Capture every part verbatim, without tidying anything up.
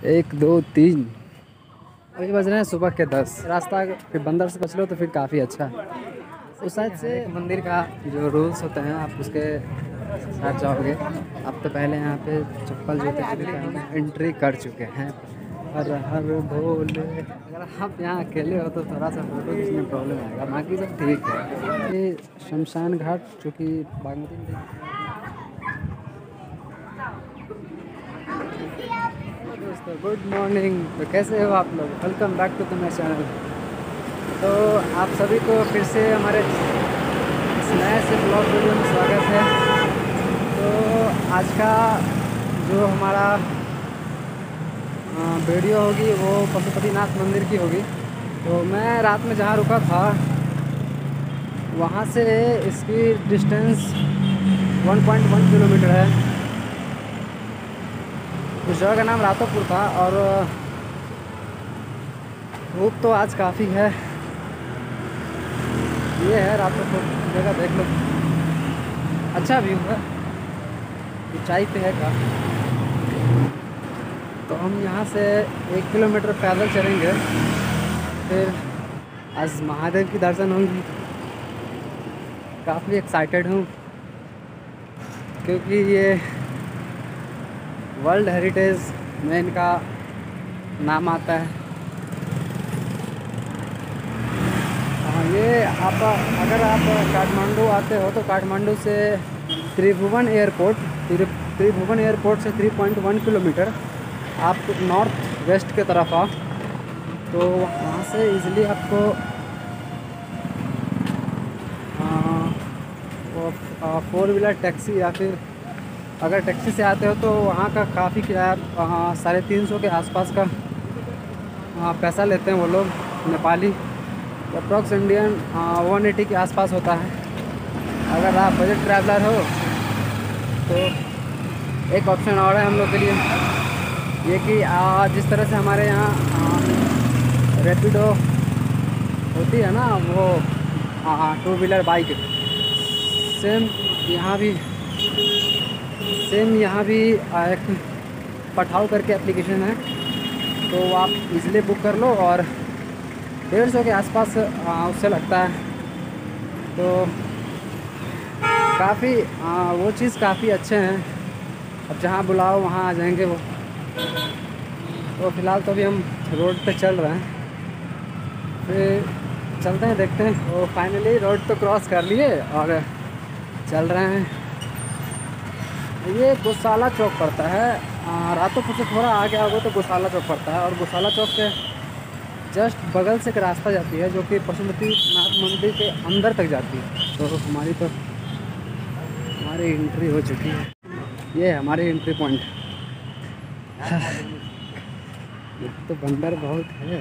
एक दो तीन अभी बज रहे हैं सुबह के दस। रास्ता फिर बंदर से बच लो तो फिर काफ़ी अच्छा है। उस साइड से मंदिर का जो रूल्स होते हैं आप उसके साथ जाओगे। आप तो पहले यहाँ पे चप्पल जूते सभी पहन एंट्री कर चुके हैं। हर हर भोले। अगर आप यहाँ अकेले हो तो थोड़ा सा फोटो खींचने में प्रॉब्लम आएगा, बाकी सब ठीक है। ये शमशान घाट जो कि बागमती नदी। दोस्तों गुड मॉर्निंग। तो कैसे हो आप लोग? Welcome back to the my channel. तो आप सभी को फिर से हमारे इस नए से ब्लॉग वीडियो में स्वागत है। तो आज का जो हमारा वीडियो होगी वो पशुपतिनाथ मंदिर की होगी। तो मैं रात में जहाँ रुका था वहाँ से इसकी distance one point one kilometre है। उस जगह का नाम रातोपुर था और धूप तो आज काफ़ी है। ये है रातोपुर जगह, देख लो अच्छा व्यू है, ऊंचाई पे है काफ़ी। तो हम यहाँ से एक किलोमीटर पैदल चलेंगे, फिर आज महादेव की दर्शन होंगी। काफ़ी एक्साइटेड हूँ क्योंकि ये वर्ल्ड हेरिटेज में इनका नाम आता है। हाँ, ये आप अगर आप काठमांडू आते हो तो काठमांडू से त्रिभुवन एयरपोर्ट त्रिभुवन एयरपोर्ट से थ्री पॉइंट वन किलोमीटर आप नॉर्थ वेस्ट के तरफ आ, तो वहाँ से इजीली आपको फोर व्हीलर टैक्सी या फिर अगर टैक्सी से आते हो तो वहाँ का काफ़ी किराया साढ़े तीन सौ के आसपास का आ, पैसा लेते हैं वो लोग Nepali. Approx Indian one eighty के आसपास होता है। अगर आप बजट ट्रैवलर हो तो एक ऑप्शन और है हम लोग के लिए, ये कि आ, जिस तरह से हमारे यहाँ रैपिडो होती है ना, वो टू व्हीलर बाइक, सेम यहाँ भी सेम यहाँ भी एक पठाओ करके एप्लीकेशन है, तो आप इजीली बुक कर लो और डेढ़ सौ के आसपास उससे लगता है। तो काफ़ी वो चीज़ काफ़ी अच्छे हैं। अब जहाँ बुलाओ वहाँ आ जाएंगे वो। तो फ़िलहाल तो अभी हम रोड पे चल रहे हैं, फिर चलते हैं देखते हैं। तो फाइनली रोड तो क्रॉस कर लिए और चल रहे हैं। ये गौशाला चौक पड़ता है, रातोपुर से थोड़ा आगे आओगे तो गौशाला चौक पड़ता है और गौशाला चौक के जस्ट बगल से एक रास्ता जाती है जो कि पशुपतिनाथ मंदिर के अंदर तक जाती है। तो हमारी तो हमारी एंट्री हो चुकी है। ये है हमारी एंट्री पॉइंट। तो बंदर बहुत है।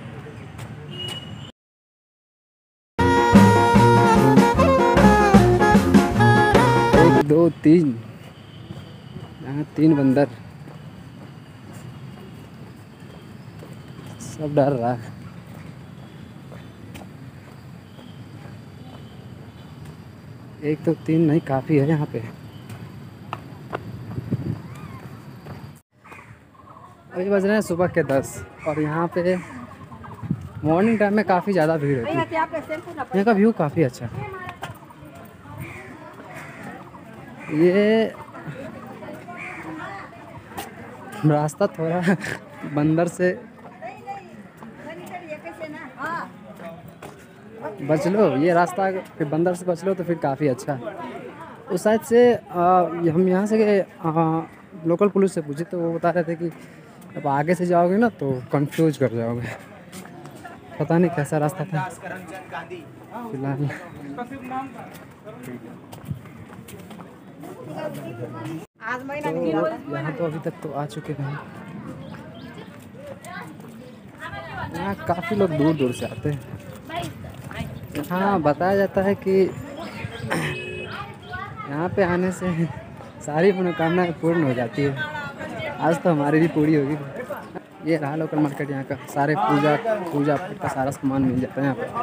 एक दो तीन, यहाँ तीन बंदर, सब डर रहा है। एक तो तीन नहीं, काफ़ी है यहाँ पे। अभी बज रहे हैं सुबह के दस और यहाँ पे मॉर्निंग टाइम में काफ़ी ज़्यादा भीड़ होती है। यहाँ का व्यू काफ़ी अच्छा है। ये रास्ता थोड़ा बंदर से बच लो, ये रास्ता फिर बंदर से बच लो तो फिर काफ़ी अच्छा है। उस साइड से आ, हम यहाँ से आ, लोकल पुलिस से पूछे तो वो बता रहे थे कि अब आगे से जाओगे ना तो कंफ्यूज कर जाओगे। पता नहीं कैसा रास्ता था। फिलहाल तो यहाँ तो अभी तक तो आ चुके हैं। यहाँ काफ़ी लोग दूर दूर से आते हैं। यहाँ बताया जाता है कि यहाँ पे आने से सारी मनोकामनाएं पूर्ण हो जाती है। आज तो हमारी भी पूरी होगी। ये रहा लोकल मार्केट, यहाँ का सारे पूजा पूजा पाठ का सारा सामान मिल जाता है यहाँ पे।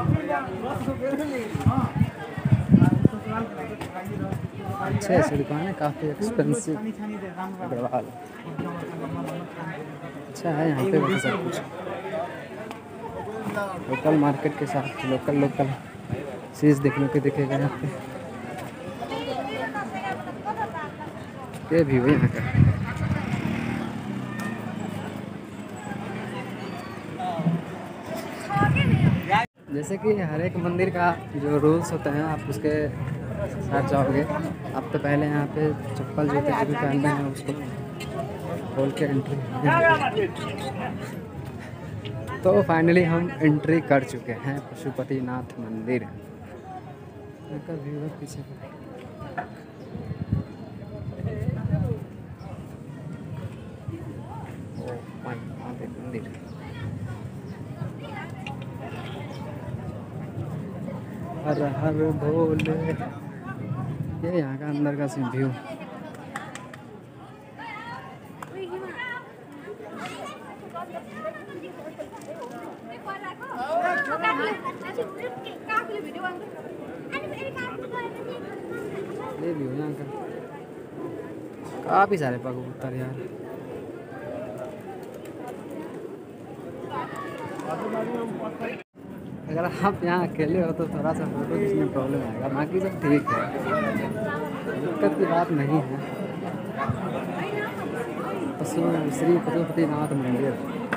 अच्छे अच्छे दुकान है, काफ़ी एक्सपेंसिव अग्रवाल। अच्छा है यहाँ पे वैसे सब कुछ लोकल मार्केट के साथ लोकल लोकल चीज़ देखने को दिखेगा यहाँ पे। ये भी है यहाँ का। जैसे कि हर एक मंदिर का जो रूल्स होते हैं आप उसके साथ जाओगे। आप तो पहले यहाँ पे चप्पल जूते जो भी पहनते हैं उसको खोल के एंट्री। तो फाइनली हम एंट्री कर चुके हैं पशुपतिनाथ मंदिर का। व्यू है पीछे का। ओ महादेव मंदिर। हर हर भोले। ये यहाँ का अंदर का सीन व्यू। ये भी हो यहाँ का। काफ़ी सारे कबूतर यार। अगर आप यहाँ अकेले हो तो थोड़ा सा फोटो खींचने में प्रॉब्लम आएगा, बाकी सब ठीक है, दिक्कत की बात नहीं है। पशु श्री पशुपतिनाथ मंदिर।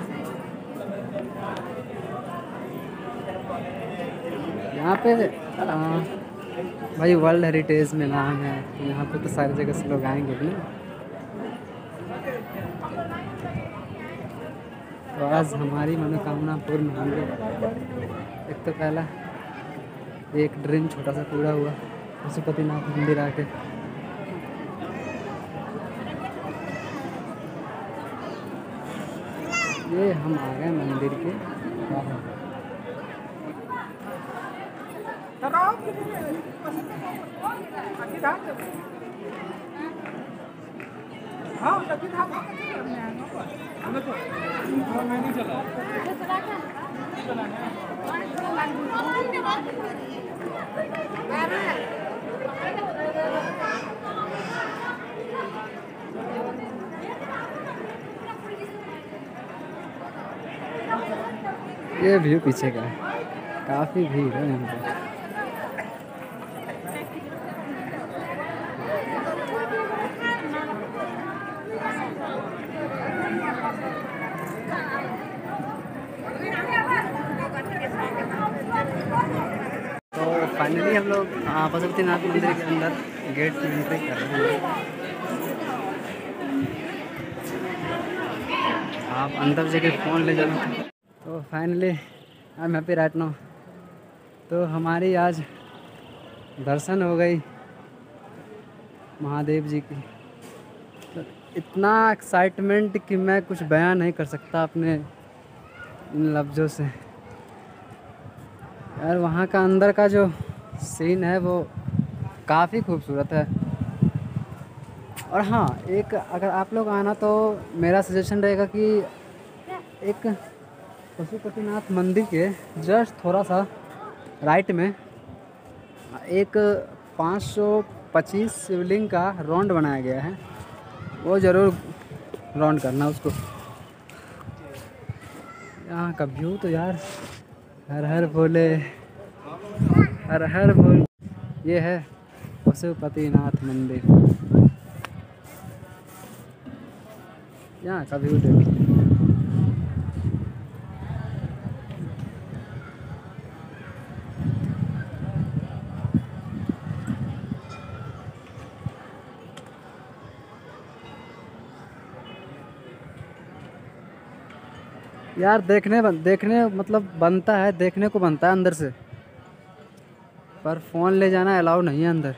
यहाँ पे आ, भाई वर्ल्ड हेरिटेज में नाम है, तो यहाँ पे तो सारी जगह से लोग आएंगे भी ना। तो आज हमारी मनोकामना पूर्ण होंगे। एक तो पहला एक ड्रीम छोटा सा पूरा हुआ पशुपतिनाथ मंदिर आके। ये हम आ गए मंदिर के बाहर। ये व्यू पीछे का है, काफ़ी भीड़ है यहाँ पे। तो फाइनली हम लोग पशुपतिनाथ मंदिर के अंदर गेट में एंट्री कर रहे हैं। आप अंदर जगह फ़ोन ले जाना। तो finally I am happy right now. तो हमारी आज दर्शन हो गई महादेव जी की। तो इतना एक्साइटमेंट कि मैं कुछ बयान नहीं कर सकता अपने इन लफ्ज़ों से यार। वहाँ का अंदर का जो सीन है वो काफ़ी खूबसूरत है। और हाँ, एक अगर आप लोग आना तो मेरा सजेशन रहेगा कि एक पशुपतिनाथ मंदिर के जस्ट थोड़ा सा राइट में एक पाँच सौ पच्चीस शिवलिंग का राउंड बनाया गया है, वो ज़रूर राउंड करना उसको। यहाँ का व्यू तो यार हर हर भोले, हर हर भोले। ये है पशुपतिनाथ मंदिर। यहाँ का व्यू देखो। यार देखने देखने मतलब बनता है, देखने को बनता है अंदर से, पर फ़ोन ले जाना अलाउ नहीं है अंदर।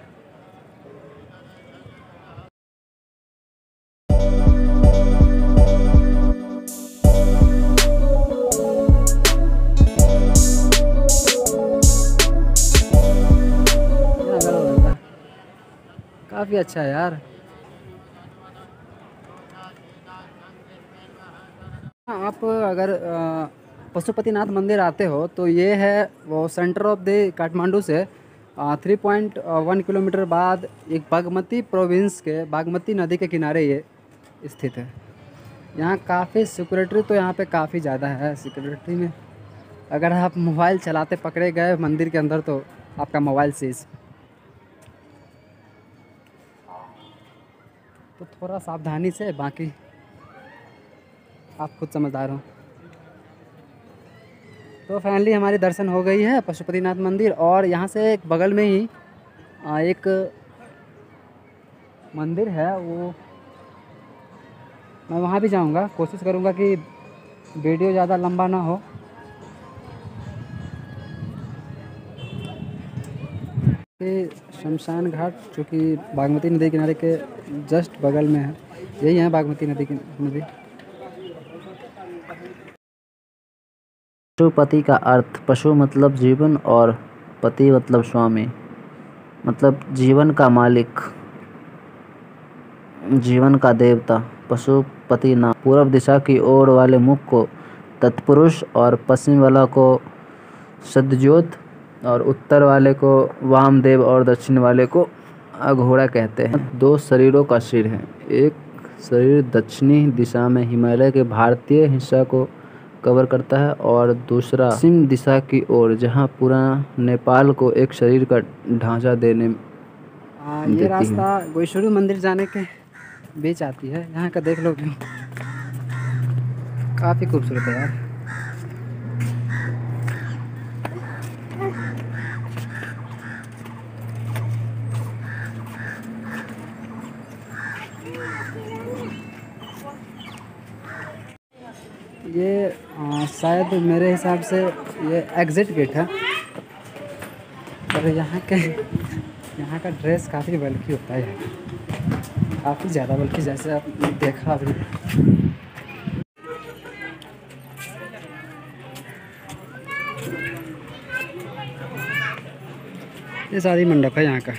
काफ़ी अच्छा है यार। आप अगर पशुपतिनाथ मंदिर आते हो तो ये है वो सेंटर ऑफ द काठमांडू से थ्री पॉइंट वन किलोमीटर बाद एक बागमती प्रोविंस के बागमती नदी के किनारे ये स्थित है। यहाँ काफ़ी सिक्योरिटी तो यहाँ पे काफ़ी ज़्यादा है। सिक्योरिटी में अगर आप मोबाइल चलाते पकड़े गए मंदिर के अंदर तो आपका मोबाइल सीज। तो थोड़ा सावधानी से, बाकी आप खुद समझदार हो। तो फाइनली हमारी दर्शन हो गई है पशुपतिनाथ मंदिर। और यहाँ से एक बगल में ही एक मंदिर है, वो मैं वहाँ भी जाऊँगा। कोशिश करूँगा कि वीडियो ज़्यादा लंबा ना हो। ये शमशान घाट जो कि बागमती नदी किनारे के जस्ट बगल में है, यही है बागमती नदी की नदी। पशुपति का अर्थ, पशु मतलब जीवन और पति मतलब स्वामी, मतलब जीवन का मालिक, जीवन का देवता। पशुपति नाम पूर्व दिशा की ओर वाले मुख को तत्पुरुष और पश्चिम वाला को सद्योत और उत्तर वाले को वामदेव और दक्षिण वाले को अघोड़ा कहते हैं। दो शरीरों का सिर है। एक शरीर दक्षिणी दिशा में हिमालय के भारतीय हिस्सा को कवर करता है और दूसरा पश्चिम दिशा की ओर, जहां पूरा नेपाल को एक शरीर का ढांचा देने आ, ये रास्ता गोईश्वरी मंदिर जाने के बीच आती है। यहाँ का देख लो व्यू, काफ़ी खूबसूरत है यार। ये आ, शायद मेरे हिसाब से ये एग्ज़िट गेट है। और यहाँ के यहाँ का ड्रेस काफ़ी बल्कि होता है, काफ़ी ज़्यादा बल्कि, जैसे आप देखा अभी। ये शादी मंडप है यहाँ का।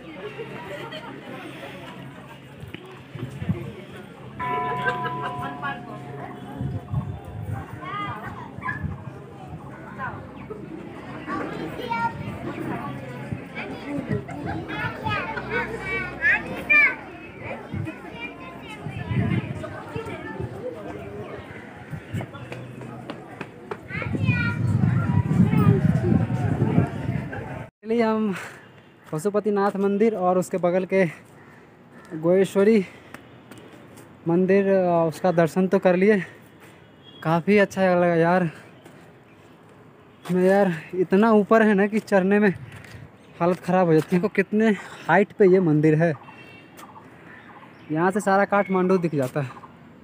चलिए हम पशुपतिनाथ मंदिर और उसके बगल के गोएश्वरी मंदिर उसका दर्शन तो कर लिए। काफ़ी अच्छा लगा यार। मैं यार इतना ऊपर है ना कि चढ़ने में हालत ख़राब हो जाती है। देखो कितने हाइट पे ये मंदिर है। यहाँ से सारा काठमांडू दिख जाता है।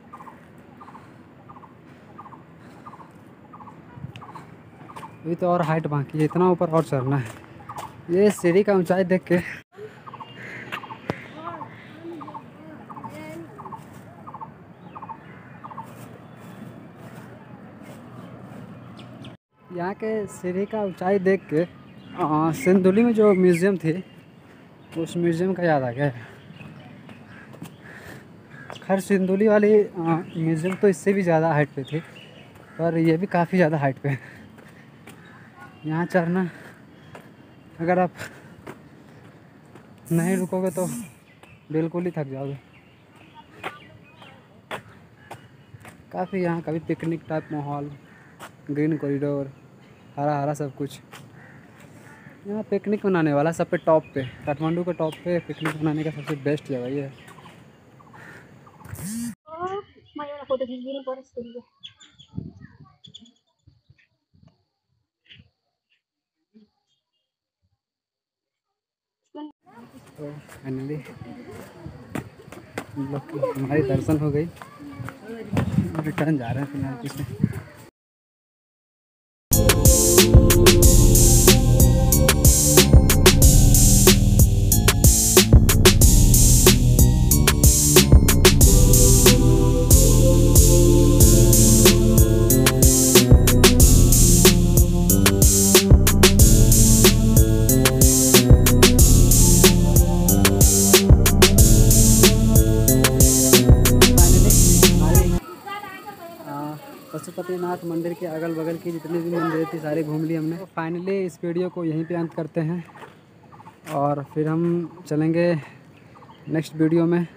अभी तो और हाइट बाकी है, इतना ऊपर और चढ़ना है। ये सीढ़ी का ऊंचाई देख के यहाँ के सीढ़ी का ऊंचाई देख के सिंधुली में जो म्यूज़ियम थी उस म्यूज़ियम का याद आ गया। खैर सिंधुली वाली म्यूज़ियम तो इससे भी ज़्यादा हाइट पे थी, पर ये भी काफ़ी ज़्यादा हाइट पे है। यहाँ चढ़ना, अगर आप नहीं रुकोगे तो बिल्कुल ही थक जाओगे। काफ़ी यहाँ का भी पिकनिक टाइप माहौल, ग्रीन कॉरिडोर, हरा हरा सब कुछ। यहाँ पिकनिक मनाने वाला सब पे टॉप पे, काठमांडू के टॉप पे पिकनिक मनाने का सबसे बेस्ट जगह ये है। तो फाइनली हम लोग की हमारी दर्शन हो गई, रिटर्न जा रहे हैं फिलहाल पीछे। पशुपतिनाथ मंदिर के अगल बगल की जितनी भी मंदिर थी सारी घूम ली हमने। तो फाइनली इस वीडियो को यहीं पे अंत करते हैं और फिर हम चलेंगे नेक्स्ट वीडियो में।